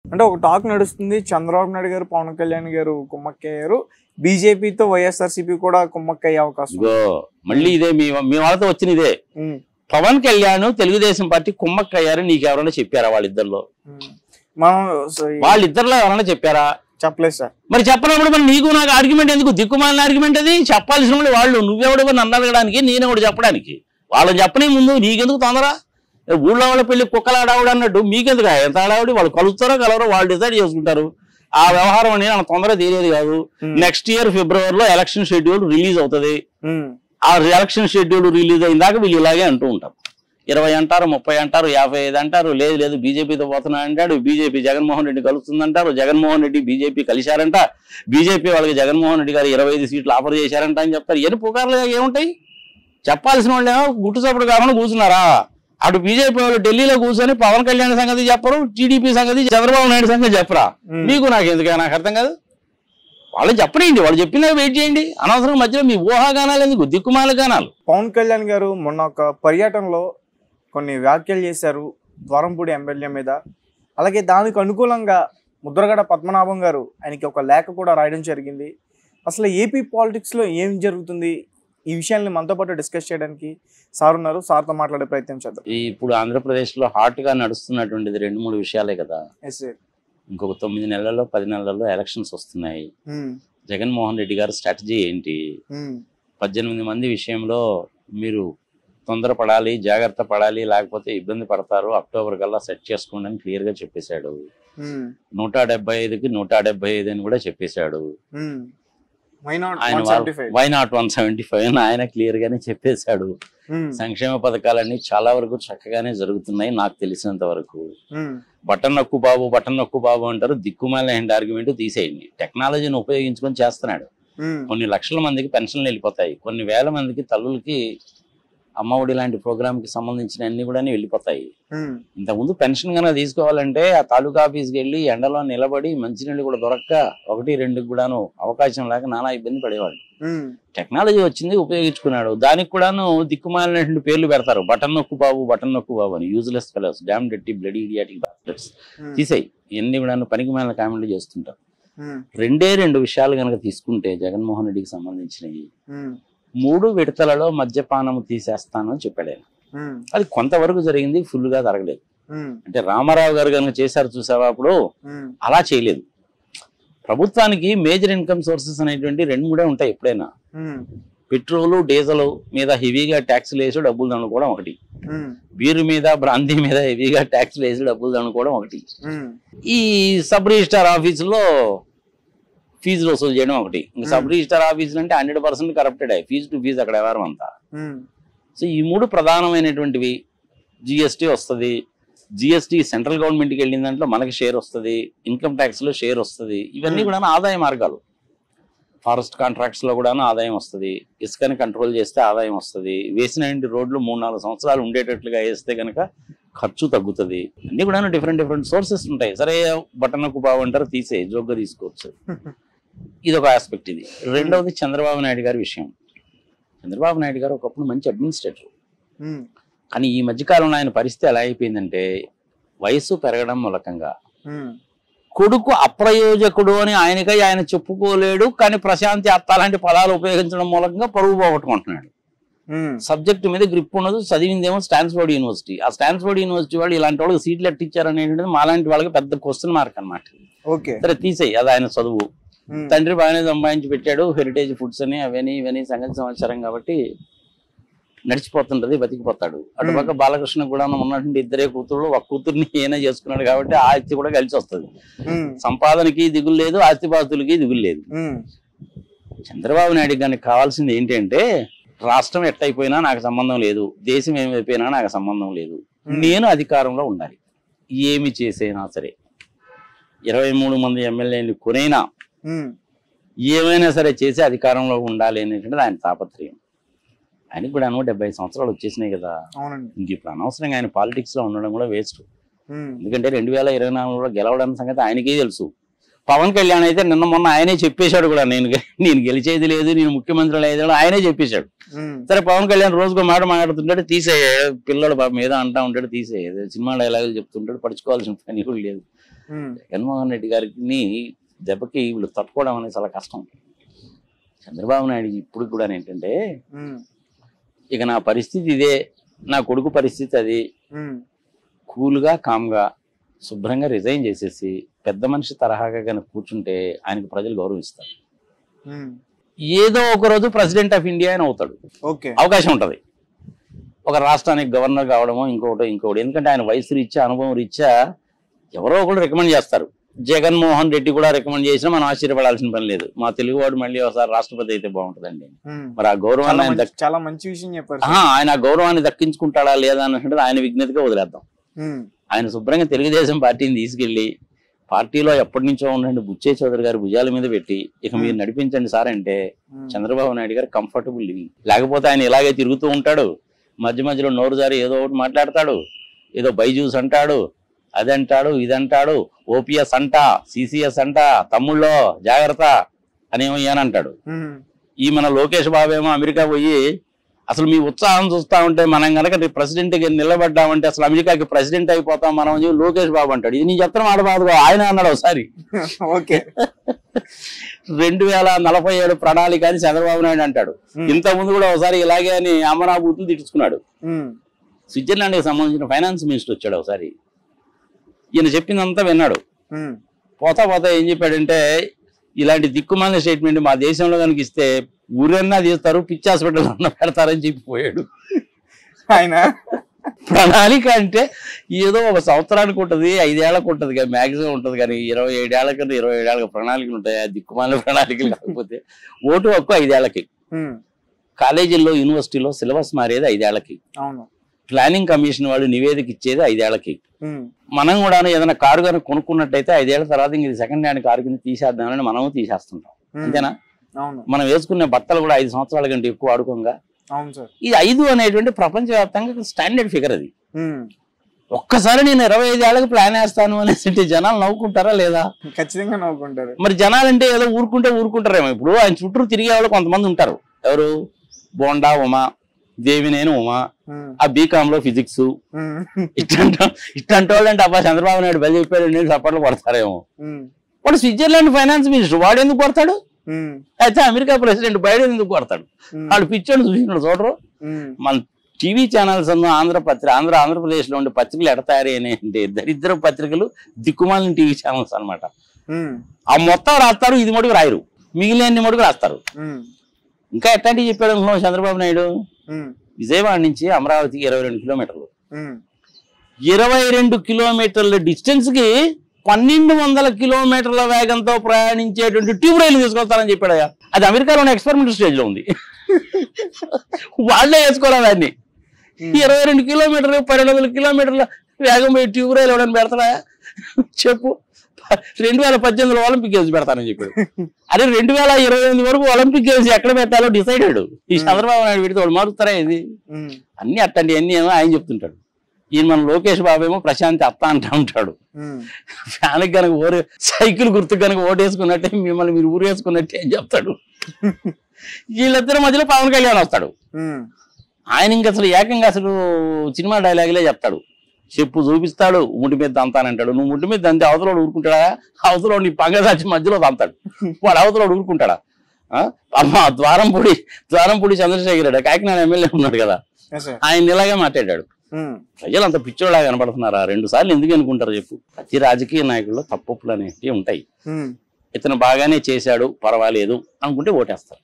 అంటే ఒక టాక్ నడుస్తుంది, చంద్రబాబు నాయుడు గారు పవన్ కళ్యాణ్ గారు కుమ్మక్కయ్యారు, బీజేపీతో వైఎస్ఆర్సీపీ కూడా కుమ్మక్కయ్యే అవకాశం. మళ్ళీ ఇదే మీ వాళ్ళతో వచ్చిన ఇదే. పవన్ కళ్యాణ్ తెలుగుదేశం పార్టీ కుమ్మక్కయ్యారు నీకు ఎవరైనా చెప్పారా? వాళ్ళిద్దరిలో ఎవరైనా చెప్పారా? చెప్పలేదు సార్. మరి చెప్పినప్పుడు మరి నీకు నాకు ఆర్గ్యుమెంట్ ఎందుకు? దిక్కుమాలిన ఆర్గ్యుమెంట్ అది. చెప్పాల్సిన వాళ్ళు నువ్వెవడు నన్ను అడగడానికి, నేనెవడు చెప్పడానికి. వాళ్ళని చెప్పనే ముందు నీకెందుకు తొందర? ఊళ్ళో వాళ్ళ పెళ్లి కుక్కలు ఆడావుడు అన్నట్టు మీకెందుకు ఎంత ఆడావుడి? వాళ్ళు కలుస్తారో కలవరో వాళ్ళు డిసైడ్ చేసుకుంటారు. ఆ వ్యవహారం అనేది నాకు తొందర తెలియదు కాదు. నెక్స్ట్ ఇయర్ ఫిబ్రవరిలో ఎలక్షన్ షెడ్యూల్ రిలీజ్ అవుతుంది. ఆ ఎలక్షన్ షెడ్యూల్ రిలీజ్ అయిందాక వీళ్ళు ఇలాగే అంటూ ఉంటారు. 20 అంటారు, 30 అంటారు, 55 అంటారు. లేదు బీజేపీతో పోతున్నా అంటాడు. బీజేపీ జగన్మోహన్ రెడ్డి కలుస్తుందంటారు. జగన్మోహన్ రెడ్డి బీజేపీ కలిశారంట. బీజేపీ వాళ్ళకి జగన్మోహన్ రెడ్డి గారు 25 సీట్లు ఆఫర్ చేశారంట అని చెప్తారు. ఎన్ని పుకార్లు ఏముంటాయి? చెప్పాల్సిన వాళ్ళు ఏమో గుట్టుచప్పుడు కాకుండా కూర్చున్నారా? అటు బీజేపీ వాళ్ళు ఢిల్లీలో కూర్చొని పవన్ కళ్యాణ్ సంగతి చెప్పరు, టీడీపీ సంగతి, చంద్రబాబు నాయుడు సంగతి చెప్పరా? మీకు నాకు ఎందుకు నాకు అర్థం కాదు. వాళ్ళు చెప్పనండి, వాళ్ళు చెప్పినా వెయిట్ చేయండి. అనవసరం మధ్యలో మీ ఊహాగానాలు ఎందుకు? దిక్కుమాల గానాలు. పవన్ కళ్యాణ్ గారు మొన్న ఒక పర్యటనలో కొన్ని వ్యాఖ్యలు చేశారు ద్వారంపూడి ఎమ్మెల్యే మీద. అలాగే దానికి అనుకూలంగా ముద్రగడ పద్మనాభం గారు ఆయనకి ఒక లేఖ కూడా రాయడం జరిగింది. అసలు ఏపీ పాలిటిక్స్లో ఏం జరుగుతుంది, ఈ విషయాన్ని మనతో పాటు డిస్కస్ చేయడానికి సార్ ఉన్నారు. సార్తో మాట్లాడే ప్రయత్నం చేద్దాం. ఇప్పుడు ఆంధ్రప్రదేశ్లో హాట్గా నడుస్తున్నటువంటిది 2-3 విషయాలే కదా. ఇంకొక 9 నెలల్లో 10 నెలల్లో ఎలక్షన్స్ వస్తున్నాయి. జగన్మోహన్ రెడ్డి గారి స్ట్రాటజీ ఏంటి? 18 మంది విషయంలో మీరు తొందరపడాలి, జాగ్రత్త పడాలి, లేకపోతే ఇబ్బంది పడతారు, అక్టోబర్ కల్లా సెట్ చేసుకోండి అని క్లియర్గా చెప్పేశాడు. 175కి 175 అని కూడా చెప్పేశాడు. వై నాట్ 175 అని ఆయన క్లియర్ గానే చెప్పేశాడు. సంక్షేమ పథకాలన్నీ చాలా వరకు చక్కగానే జరుగుతున్నాయి నాకు తెలిసినంత వరకు. బటన్ నొక్కు బాబు అంటారు. దిక్కుమాల హ్యాండ్ ఆర్గ్యుమెంట్ తీసేయండి. టెక్నాలజీని ఉపయోగించుకొని చేస్తున్నాడు. కొన్ని లక్షల మందికి పెన్షన్లు వెళ్ళిపోతాయి. కొన్ని వేల మందికి తల్లులకి అమ్మఒడి లాంటి ప్రోగ్రామ్ కి సంబంధించిన అన్ని కూడా వెళ్ళిపోతాయి. ఇంతకుముందు పెన్షన్ కనుక తీసుకోవాలంటే ఆ తాలూకా ఆఫీస్కి వెళ్ళి ఎండలో నిలబడి మంచినీళ్ళు కూడా దొరక్క 1-2 కూడాను అవకాశం లేక నానా ఇబ్బంది పడేవాడు. టెక్నాలజీ వచ్చింది, ఉపయోగించుకున్నాడు. దానికి కూడాను దిక్కుమాలినటువంటి పేర్లు పెడతారు. బటన్ నొక్కు బాబు అని. యూజ్లెస్ ఫెలోస్, డామ్ డెట్టి బ్లడీ ఇడియాటిక్ బాస్టర్స్. తీసేయి ఇవన్నీ కూడాను పనికి మాలిన కామెంట్లు చేస్తుంటారు. 2 విషయాలు కనుక తీసుకుంటే జగన్మోహన్ రెడ్డికి సంబంధించినవి, 3 విడతలలో మద్యపానం తీసేస్తాను అని చెప్పాడు ఆయన. అది కొంతవరకు జరిగింది, ఫుల్ గా జరగలేదు. అంటే రామారావు గారు కనుక చేశారు చూసావా అప్పుడు, అలా చేయలేదు. ప్రభుత్వానికి మేజర్ ఇన్కమ్ సోర్సెస్ అనేటువంటి 2-3 ఉంటాయి. ఎప్పుడైనా పెట్రోలు డీజిల్ మీద హెవీగా ట్యాక్స్లు వేసి డబ్బులు దండుకోవడం ఒకటి, బీరు మీద బ్రాందీ మీద హెవీగా ట్యాక్స్లు వేసి డబ్బులు దండుకోవడం ఒకటి, ఈ సబ్ రిజిస్టార్ ఆఫీసులో ఫీజులు వసూలు చేయడం ఒకటి. ఇంకా సబ్ రిజిస్టార్ ఆఫీసులు అంటే 100% కరప్టెడ్. ఫీజు టు ఫీజు అక్కడ వ్యవహారం అంతా. సో ఈ 3 ప్రధానమైనటువంటివి. జిఎస్టీ వస్తుంది. జిఎస్టీ సెంట్రల్ గవర్నమెంట్కి వెళ్ళిన దాంట్లో మనకి షేర్ వస్తుంది. ఇన్కమ్ ట్యాక్స్లో షేర్ వస్తుంది. ఇవన్నీ కూడా ఆదాయ మార్గాలు. ఫారెస్ట్ కాంట్రాక్ట్స్లో కూడా ఆదాయం వస్తుంది. ఇసుకని కంట్రోల్ చేస్తే ఆదాయం వస్తుంది. వేసిన రోడ్లు 3-4 సంవత్సరాలు ఉండేటట్లుగా వేస్తే కనుక ఖర్చు తగ్గుతుంది. అన్ని కూడా డిఫరెంట్ సోర్సెస్ ఉంటాయి. సరే బటన్కు బాగుంటారు, తీసే జోగ్గా తీసుకోవచ్చు. ఇదొక ఆస్పెక్ట్. ఇది రెండవది చంద్రబాబు నాయుడు గారి విషయం. చంద్రబాబు నాయుడు గారు ఒకప్పుడు మంచి అడ్మినిస్ట్రేటర్, కానీ ఈ మధ్యకాలంలో ఆయన పరిస్థితి ఎలా అయిపోయిందంటే వయస్సు పెరగడం మూలకంగా కొడుకు అప్రయోజకుడు అని ఆయన చెప్పుకోలేడు, కానీ ప్రశాంతి అత్త లాంటి పదాలు ఉపయోగించడం మూలంగా పరువు పోగొట్టుకుంటున్నాడు. సబ్జెక్ట్ మీద గ్రిప్ ఉన్నది. చదివిందేమో స్టాన్ఫోర్డ్ యూనివర్సిటీ. ఆ స్టాన్ఫోర్డ్ యూనివర్సిటీ వాళ్ళు ఇలాంటి వాళ్ళకి సీట్లు ఎట్టిచ్చారు అనేటువంటిది మాలాంటి వాళ్ళకి పెద్ద క్వశ్చన్ మార్క్ అనమాట. సరే తీసేయి, అది ఆయన చదువు. తండ్రి బాగానే సంపాదించి పెట్టాడు, హెరిటేజ్ ఫుడ్స్ అని అవన్నీ సంగతి సమాచారం కాబట్టి నడిచిపోతుంటది, బతికిపోతాడు. అటుపక్క బాలకృష్ణ కూడా ఉన్నటువంటి 2 కూతుళ్ళు, ఒక కూతుర్ని ఏమైనా చేసుకున్నాడు కాబట్టి ఆ ఆస్తి కూడా కలిసి వస్తుంది. సంపాదనకి దిగులు లేదు, ఆస్తిపాస్తులకి దిగులు లేదు. చంద్రబాబు నాయుడు గారికి కావాల్సింది ఏంటంటే రాష్ట్రం ఎట్టయిపోయినా నాకు సంబంధం లేదు, దేశం ఏమైపోయినా నాకు సంబంధం లేదు, నేను అధికారంలో ఉండాలి. ఏమి చేసైనా సరే 23 మంది ఎమ్మెల్యేలు కొనైనా ఏమైనా సరే చేసి అధికారంలో ఉండాలి అనేటువంటిది ఆయన తాపత్రయం. ఆయనకు కూడా 70 సంవత్సరాలు వచ్చేసినాయి కదా. ఇంక ఇప్పుడు అనవసరంగా ఆయన పాలిటిక్స్ లో ఉండడం కూడా వేస్ట్. ఎందుకంటే 2024లో గెలవడానికి సంగతి ఆయనకే తెలుసు. పవన్ కళ్యాణ్ అయితే నిన్న మొన్న ఆయనే చెప్పేశాడు కూడా, నేను గెలిచేది లేదు, నేను ముఖ్యమంత్రి లేదు ఆయనే చెప్పేశాడు. సరే పవన్ కళ్యాణ్ రోజుకో మాట మాట్లాడుతుంటాడు, తీసేయాడు. పిల్లడు పాపం ఏదో అంటా ఉంటాడు, తీసేయదు. సినిమా డైలాగులు చెప్తుంటాడు, పడుచుకోవాల్సిన పని కూడా లేదు. జగన్మోహన్ రెడ్డి గారికి దెబ్బకి వీళ్ళు తట్టుకోవడం అనేది చాలా కష్టం. చంద్రబాబు నాయుడు ఇప్పుడు కూడా ఏంటంటే, ఇక నా పరిస్థితి ఇదే, నా కొడుకు పరిస్థితి అది, కూల్గా కామ్గా శుభ్రంగా రిజైన్ చేసేసి పెద్ద మనిషి తరహాగా కనుక కూర్చుంటే ఆయనకు ప్రజలు గౌరవిస్తారు. ఏదో ఒక రోజు ప్రెసిడెంట్ ఆఫ్ ఇండియా అని అవుతాడు, అవకాశం ఉంటది. ఒక రాష్ట్రానికి గవర్నర్ కావడమో ఇంకోటి. ఎందుకంటే ఆయన వయసు రీత్యా, అనుభవం రీత్యా ఎవరో ఒకరు రికమెండ్ చేస్తారు. జగన్మోహన్ రెడ్డి కూడా రికమెండ్ చేసినా మనం ఆశ్చర్యపడాల్సిన పని లేదు. మా తెలుగువాడు మళ్ళీ ఒకసారి రాష్ట్రపతి అయితే బాగుంటుందండి. మరి ఆ గౌరవాన్ని చాలా మంచి విషయం చెప్పారు. ఆయన ఆ గౌరవాన్ని దక్కించుకుంటాడా లేదా అన్నట్టు ఆయన విజ్ఞతగా వదిలేద్దాం. ఆయన శుభ్రంగా తెలుగుదేశం పార్టీని తీసుకెళ్లి పార్టీలో ఎప్పటి నుంచో ఉండండి బుచ్చే చౌదరి గారి భుజాల మీద పెట్టి ఇక మీరు నడిపించండి సార్ అంటే చంద్రబాబు నాయుడు గారు కంఫర్టబుల్ లివింగ్. లేకపోతే ఆయన ఇలాగే తిరుగుతూ ఉంటాడు, మధ్య మధ్యలో నోరు జారి ఏదో ఒకటి మాట్లాడతాడు, ఏదో బైజూస్ అంటాడు, అదంటాడు, ఇదంటాడు, ఓపీఎస్ అంట, సిసిఎస్ అంట, తమ్ముళ్ళో జాగ్రత్త అనేమో అంటాడు. ఈ మన లోకేష్ బాబు ఏమో అమెరికా పోయి అసలు మీ ఉత్సాహం చూస్తా ఉంటే మనం కనుక ప్రెసిడెంట్ నిలబడ్డామంటే అసలు అమెరికాకి ప్రెసిడెంట్ అయిపోతాం మనం అని లోకేష్ బాబు అంటాడు. ఇది నేను చెప్తాను మాట బాబు, ఆయన అన్నాడు ఒకసారి. 2047 ప్రణాళిక అని చంద్రబాబు నాయుడు అంటాడు. ఇంత ముందు కూడా ఒకసారి ఇలాగే అని అమరాబూతులు తిట్టుకున్నాడు. స్విట్జర్లాండ్ కి సంబంధించిన ఫైనాన్స్ మినిస్టర్ వచ్చాడు ఒకసారి, ఈయన చెప్పిందంతా విన్నాడు. పోతా ఏం చెప్పాడంటే, ఇలాంటి దిక్కుమాలిన స్టేట్మెంట్ మా దేశంలో కనుక ఇస్తే ఊరన్నా తీస్తారు, పిచ్చి హాస్పిటల్ అన్న పెడతారని చెప్పిపోయాడు. ఆయన ప్రణాళిక అంటే ఏదో ఒక సంవత్సరానికి ఉంటుంది, 5 ఏళ్లకు ఉంటుంది కానీ మ్యాక్సిమం ఉంటుంది, కానీ 27 ఏళ్ల కన్నా 27 ఏళ్ళకి ప్రణాళికలు ఉంటాయి. ఆ దిక్కుమాలిన ప్రణాళికలు కాకపోతే ఓటు హక్కు 5 ఏళ్లకి, కాలేజీల్లో యూనివర్సిటీలో సిలబస్ మారేది 5 ఏళ్లకి, ప్లానింగ్ కమిషన్ వాళ్ళు నివేదిక ఇచ్చేది 5 ఏళ్లకి. మనం కూడా ఏదైనా కారు కనుక కొనుక్కున్నట్టయితే 5 ఏళ్ల తర్వాత ఇది సెకండ్ హ్యాండ్ కారు కింద తీసేద్దామని మనము తీసేస్తుంటాం, అంతేనా? మనం వేసుకునే బట్టలు కూడా 5 సంవత్సరాల కంటే ఎక్కువ వాడుకోంగా. ఈ 5 అనేటువంటి ప్రపంచవ్యాప్తంగా స్టాండర్డ్ ఫిగర్ అది. ఒక్కసారి నేను 25 ఏళ్ళకి ప్లాన్ వేస్తాను అనేసి జనాలు నవ్వుకుంటారా లేదా? ఖచ్చితంగా నవ్వుకుంటారు. మరి జనాలంటే ఏదో ఊరుకుంటారేమో. ఇప్పుడు ఆయన చుట్టూ తిరిగే వాళ్ళు కొంతమంది ఉంటారు. ఎవరు? బోండా ఉమా, దేవినేని ఉమా, ఆ బీకామ్ లో ఫిజిక్స్, ఇట్లాంటి వాళ్ళు అంటే అబ్బా చంద్రబాబు నాయుడు బలి చెప్పాడు సపోర్ట్లు పడతారేమో. వాడు స్విట్జర్లాండ్ ఫైనాన్స్ మినిస్టర్, వాడు ఎందుకు పడతాడు? అయితే అమెరికా ప్రెసిడెంట్ బైడెన్ ఎందుకు పడతాడు? వాడు పిచ్చోడు చూసినాడు చూడరు. మన టీవీ ఛానల్స్ ఆంధ్రప్రదేశ్ లో ఉండే పత్రికలు ఎడ తయారైనాయంటే దరిద్ర పత్రికలు, దిక్కుమాలిన టీవీ ఛానల్స్ అనమాట. ఆ మొత్తం రాస్తారు, ఇది మటుకు రాయరు, మిగిలిన మటుకు రాస్తారు. ఇంకా ఎట్లాంటివి చెప్పాడు చంద్రబాబు నాయుడు? విజయవాడ నుంచి అమరావతికి 22 కిలోమీటర్లు, 22 కిలోమీటర్ల డిస్టెన్స్ కి 1200 కిలోమీటర్ల వేగంతో ప్రయాణించేటువంటి ట్యూబ్ రైలు తీసుకొస్తానని చెప్పాడయ్యా. అది అమెరికాలోని ఎక్స్పెరిమెంటల్ స్టేజ్ లో ఉంది. వాళ్లే వేసుకోవాలి దాన్ని. 22 కిలోమీటర్లు 1200 కిలోమీటర్ల వేగం పోయి ట్యూబ్ రైలు ఎవడని పెడతాడా చెప్పు? 2018లో ఒలింపిక్ గేమ్స్ పెడతానని చెప్పాడు. అదే 2028 వరకు ఒలింపిక్ గేమ్స్ ఎక్కడ పెట్టాలో డిసైడెడ్. ఈ చంద్రబాబు నాయుడు పెడితే వాడు మారుతారా? ఇది అన్ని అట్టండి అన్ని ఏమో ఆయన చెప్తుంటాడు. ఈయన మన లోకేష్ బాబు ఏమో ప్రశాంతి అత్త అంటా ఉంటాడు. ఫ్యాన్కి కనుక సైకిల్ గుర్తు కనుక ఓటేసుకున్నట్టే మిమ్మల్ని మీరు ఊరేసుకున్నట్టే అని చెప్తాడు. వీళ్ళిద్దరి మధ్యలో పవన్ కళ్యాణ్ వస్తాడు. ఆయన ఇంక అసలు ఏకంగా అసలు సినిమా డైలాగులే చెప్తాడు. చెప్పు చూపిస్తాడు, ముట్టి మీద దంతానంటాడు. నువ్వు ముట్టి మీద దంతే అవతలోడు ఊరుకుంటాడా? అవతలోడు నీ పంగదాచి మధ్యలో దంతాడు. వాడు అవతలోడు ఊరుకుంటాడా? అమ్మా ద్వారంపూడి చంద్రశేఖర్ రెడ్డి కాకినాడ ఎమ్మెల్యే ఉన్నాడు కదా, ఆయన ఇలాగే మాట్లాడాడు. ప్రజలు అంత పిచ్చోళ్ళగా కనబడుతున్నారా? 2 సార్లు ఎందుకు అనుకుంటారు చెప్పు? ప్రతి రాజకీయ నాయకుల్లో తప్పులు అనేవి ఉంటాయి. ఇతను బాగానే చేశాడు పర్వాలేదు అనుకుంటే ఓటేస్తారు.